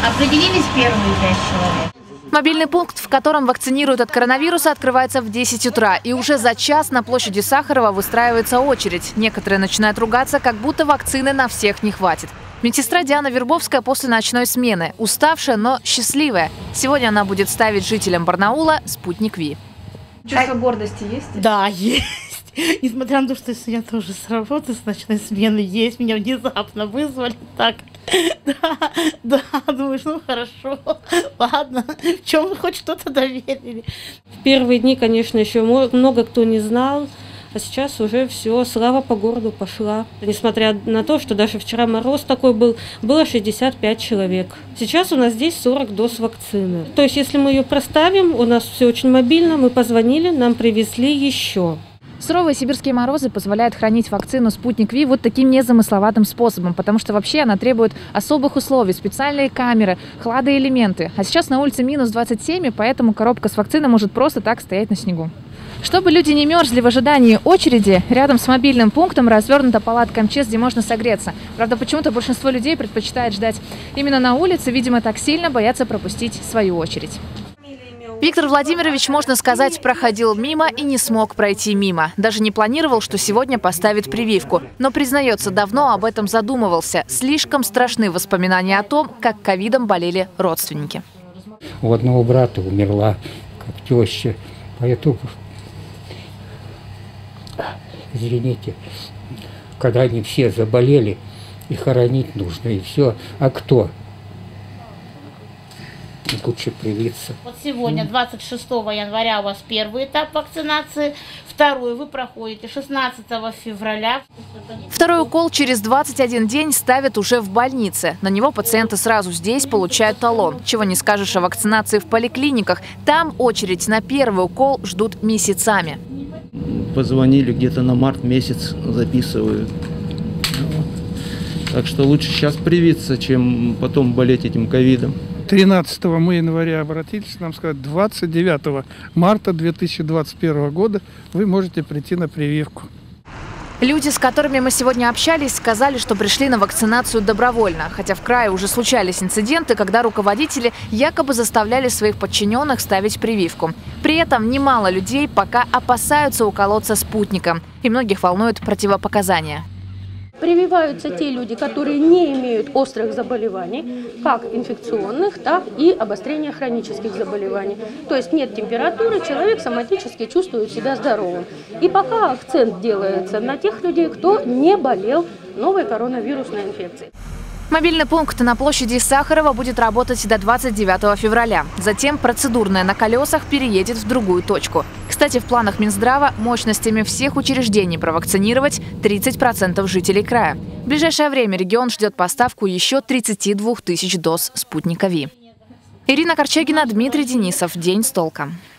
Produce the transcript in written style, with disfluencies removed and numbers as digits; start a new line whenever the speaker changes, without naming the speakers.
Определились первые 5 человек.
Мобильный пункт, в котором вакцинируют от коронавируса, открывается в 10 утра. И уже за час на площади Сахарова выстраивается очередь. Некоторые начинают ругаться, как будто вакцины на всех не хватит. Медсестра Диана Вербовская после ночной смены. Уставшая, но счастливая. Сегодня она будет ставить жителям Барнаула спутник Ви.
Чувство гордости есть?
Да, есть. Несмотря на то, что я тоже с работы, с ночной смены есть. Меня внезапно вызвали так. Да, думаешь, ну хорошо, ладно, в чем хоть что-то доверили.
В первые дни, конечно, еще много кто не знал, а сейчас уже все, слава по городу пошла. Несмотря на то, что даже вчера мороз такой был, было 65 человек. Сейчас у нас здесь 40 доз вакцины. То есть, если мы ее проставим, у нас все очень мобильно, мы позвонили, нам привезли еще.
Суровые сибирские морозы позволяют хранить вакцину «Спутник Ви» вот таким незамысловатым способом, потому что вообще она требует особых условий, специальные камеры, хладоэлементы. А сейчас на улице минус 27, и поэтому коробка с вакциной может просто так стоять на снегу. Чтобы люди не мерзли в ожидании очереди, рядом с мобильным пунктом развернута палатка МЧС, где можно согреться. Правда, почему-то большинство людей предпочитает ждать именно на улице, видимо, так сильно боятся пропустить свою очередь. Виктор Владимирович, можно сказать, проходил мимо и не смог пройти мимо. Даже не планировал, что сегодня поставит прививку. Но, признается, давно об этом задумывался. Слишком страшны воспоминания о том, как ковидом болели родственники.
У одного брата умерла как теща, поэтому, извините, когда они все заболели, и хоронить нужно, и все. А кто? Лучше привиться.
Вот сегодня, 26 января, у вас первый этап вакцинации, второй вы проходите 16 февраля.
Второй укол через 21 день ставят уже в больнице. На него пациенты сразу здесь получают талон. Чего не скажешь о вакцинации в поликлиниках. Там очередь на первый укол ждут месяцами.
Позвонили где-то на март месяц, записывают. Так что лучше сейчас привиться, чем потом болеть этим ковидом.
13 января обратились, нам сказали, 29 марта 2021 года вы можете прийти на прививку.
Люди, с которыми мы сегодня общались, сказали, что пришли на вакцинацию добровольно. Хотя в крае уже случались инциденты, когда руководители якобы заставляли своих подчиненных ставить прививку. При этом немало людей пока опасаются уколоться спутником. И многих волнуют противопоказания.
Прививаются те люди, которые не имеют острых заболеваний, как инфекционных, так и обострения хронических заболеваний. То есть нет температуры, человек соматически чувствует себя здоровым. И пока акцент делается на тех людей, кто не болел новой коронавирусной инфекцией.
Мобильный пункт на площади Сахарова будет работать до 29 февраля. Затем процедурная на колесах переедет в другую точку. Кстати, в планах Минздрава мощностями всех учреждений провакцинировать 30% жителей края. В ближайшее время регион ждет поставку еще 32 тысяч доз спутника Ви. Ирина Корчагина, Дмитрий Денисов. День с толком.